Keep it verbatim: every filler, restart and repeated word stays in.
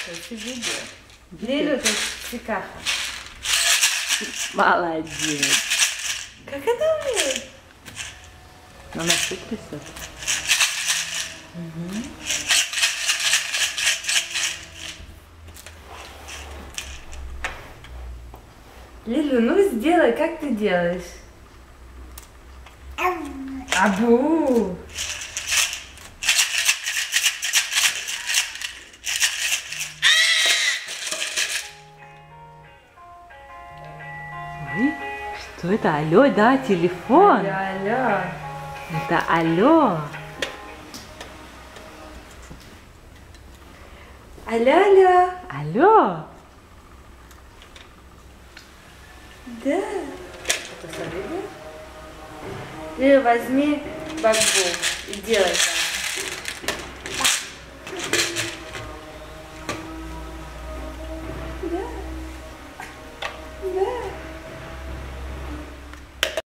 Короче, видео. Лилю тут цикаха. Молодец. Как это умеет? Она все трясет. Угу. Лилю, ну сделай, как ты делаешь? Абу. Ой, что это? Алло, да, телефон. Алло, алло. Это алло. Алло, алло. Алло. Да. Это солидно? Лилю, возьми бакбу и делай там.